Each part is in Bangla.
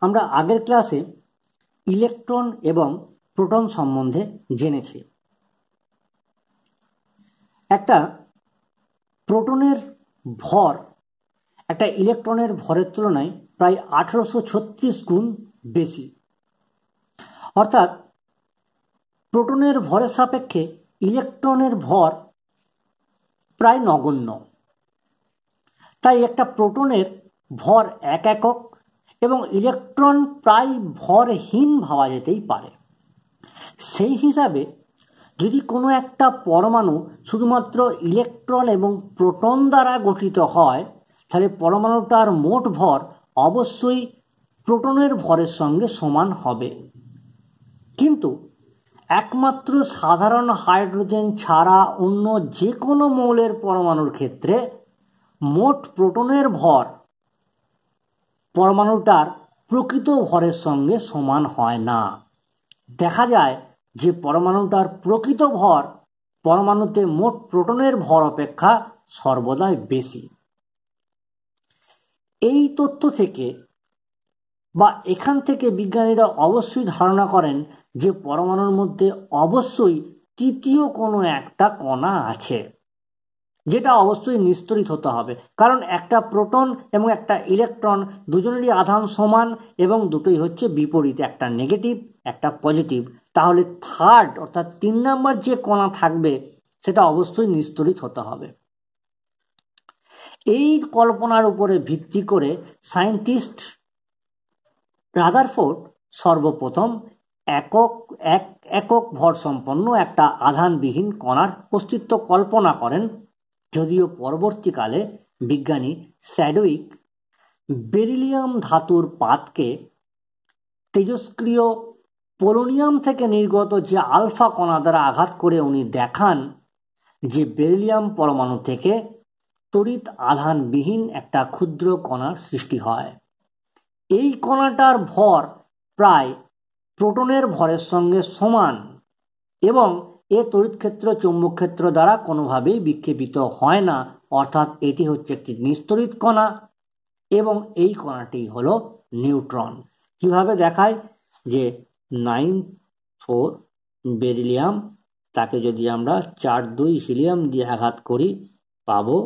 আমরা আগের ক্লাসে ইলেকট্রন এবং প্রোটন সম্বন্ধে জেনেছি। একটা প্রোটনের ভর একটা ইলেকট্রনের ভরের তুলনায় প্রায় 1836 গুণ বেশি, অর্থাৎ প্রোটনের ভরের সাপেক্ষে ইলেকট্রনের ভর প্রায় নগণ্য। তাই একটা প্রোটনের ভর 1 একক এবং ইলেকট্রন প্রায় ভরহীন ভাবা যেতেই পারে। সেই হিসাবে যদি কোনো একটা পরমাণু শুধুমাত্র ইলেকট্রন এবং প্রোটন দ্বারা গঠিত হয়, তাহলে পরমাণুটার মোট ভর অবশ্যই প্রোটনের ভরের সঙ্গে সমান হবে। কিন্তু একমাত্র সাধারণ হাইড্রোজেন ছাড়া অন্য যে কোনো মৌলের পরমাণুর ক্ষেত্রে মোট প্রোটনের ভর পরমাণুটার প্রকৃত ভরের সঙ্গে সমান হয় না। দেখা যায় যে পরমাণুটার প্রকৃত ভর পরমাণুতে মোট প্রোটনের ভর অপেক্ষা সর্বদাই বেশি। এই তথ্য থেকে বা এখান থেকে বিজ্ঞানীরা অবশ্যই ধারণা করেন যে পরমাণুর মধ্যে অবশ্যই তৃতীয় কোনো একটা কণা আছে, যেটা অবশ্যই নিস্তড়িত হতে হবে। কারণ একটা প্রোটন এবং একটা ইলেকট্রন দুজনেরই আধান সমান এবং দুটোই হচ্ছে বিপরীত, একটা নেগেটিভ একটা পজিটিভ। তাহলে থার্ড অর্থাৎ 3 নম্বর যে কণা থাকবে সেটা অবশ্যই নিস্তড়িত হতে হবে। এই কল্পনার উপরে ভিত্তি করে সায়েন্টিস্ট রাদারফোর্ড সর্বপ্রথম একক ভর সম্পন্ন একটা আধানবিহীন কণার অস্তিত্ব কল্পনা করেন, যদিও পরবর্তীকালে বিজ্ঞানী স্যাডউইক বেরিলিয়াম ধাতুর পাতকে তেজস্ক্রিয় পোলোনিয়াম থেকে নির্গত যে আলফা কণা দ্বারা আঘাত করে উনি দেখান যে বেরিলিয়াম পরমাণু থেকে তড়িৎ আধানবিহীন একটা ক্ষুদ্র কণার সৃষ্টি হয়। এই কণাটার ভর প্রায় প্রোটনের ভরের সঙ্গে সমান এবং এ তড়িৎ ক্ষেত্র চৌম্বক ক্ষেত্র দ্বারা কোনোভাবেই বিক্ষেপিত হয় না, অর্থাৎ এটি হচ্ছে একটি নিস্তড়িত কণা এবং এই কণাটি হলো নিউট্রন। কিভাবে দেখায় যে 9,4 বেরিলিয়াম, তাকে যদি আমরা 4,2 হিলিয়াম দিয়ে আঘাত করি পাবো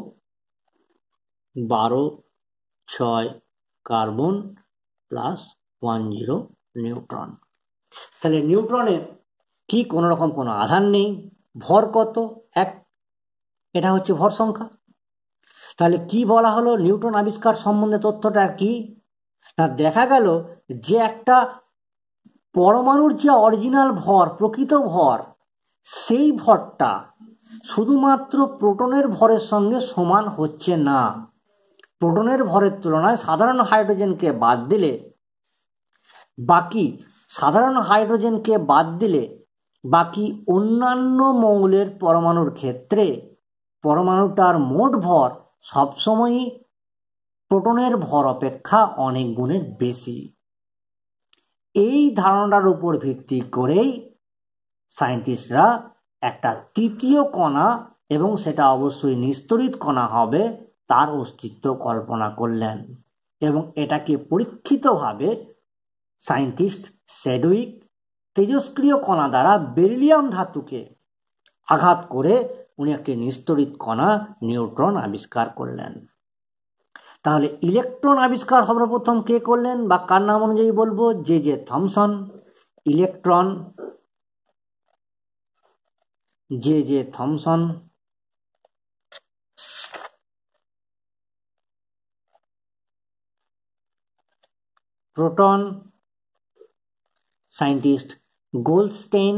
12,6 কার্বন প্লাস 10 নিউট্রন। তাহলে নিউট্রনের কি কোনো রকম কোনো আধান নেই, ভর কত? 1। এটা হচ্ছে ভর সংখ্যা। তাহলে কি বলা হলো নিউটন আবিষ্কার সম্বন্ধে? তথ্যটা কি না, দেখা গেল যে একটা পরমাণুর যে অরিজিনাল ভর প্রকৃত ভর, সেই ভরটা শুধুমাত্র প্রোটনের ভরের সঙ্গে সমান হচ্ছে না। প্রোটনের ভরের তুলনায় সাধারণ হাইড্রোজেনকে বাদ দিলে বাকি অন্যান্য মৌলের পরমাণুর ক্ষেত্রে পরমাণুটার মোট ভর সবসময়ই প্রোটনের ভর অপেক্ষা অনেক গুণের বেশি। এই ধারণার উপর ভিত্তি করেই সায়েন্টিস্টরা একটা তৃতীয় কণা, এবং সেটা অবশ্যই নিস্তড়িত কণা হবে, তার অস্তিত্ব কল্পনা করলেন। এবং এটাকে পরীক্ষিতভাবে সায়েন্টিস্ট স্যাডউইক তেজস্ক্রিয় কণা দ্বারা বেরিলিয়াম ধাতুকে আঘাত করে উনি একটি নিস্তড়িত কণা নিউট্রন আবিষ্কার করলেন। তাহলে ইলেকট্রন আবিষ্কার সর্বপ্রথম কে করলেন বা কার নাম অনুযায়ী বলবো? J Thomson. Electron J Thomson. Proton scientist Goldstein.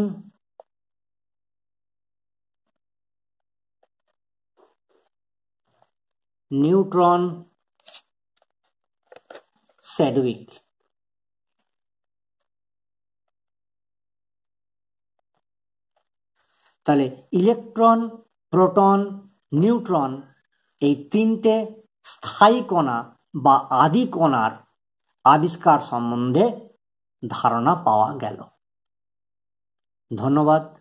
Neutron Chadwick. তাহলে ইলেকট্রন, প্রোটন, নিউট্রন এই তিনটে স্থায়ী কণা বা আদি কণার আবিষ্কার সম্বন্ধে ধারণা পাওয়া গেল। ধন্যবাদ।